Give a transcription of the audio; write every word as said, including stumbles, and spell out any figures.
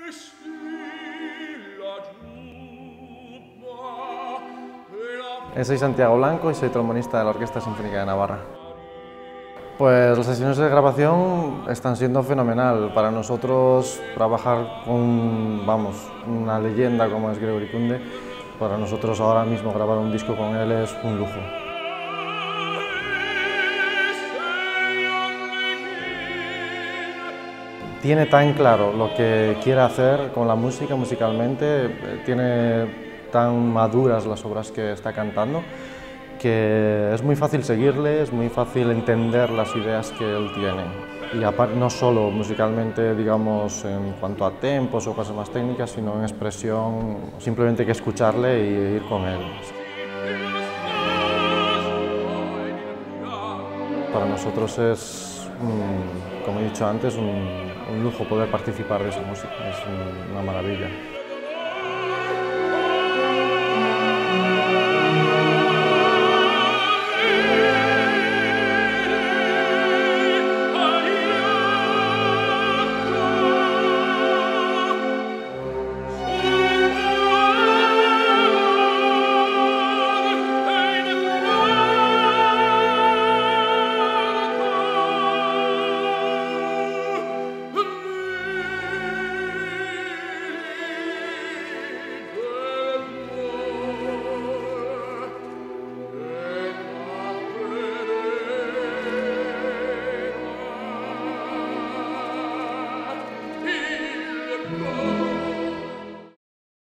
Soy Santiago Blanco y soy trombonista de la Orquesta Sinfónica de Navarra. Pues las sesiones de grabación están siendo fenomenal. Para nosotros trabajar con, vamos, una leyenda como es Gregory Kunde, para nosotros ahora mismo grabar un disco con él es un lujo. Tiene tan claro lo que quiere hacer con la música, musicalmente, tiene tan maduras las obras que está cantando, que es muy fácil seguirle, es muy fácil entender las ideas que él tiene. Y aparte, no solo musicalmente, digamos, en cuanto a tempos o cosas más técnicas, sino en expresión, simplemente hay que escucharle y ir con él. Para nosotros es, como he dicho antes, un, un lujo poder participar de esa música, es una maravilla.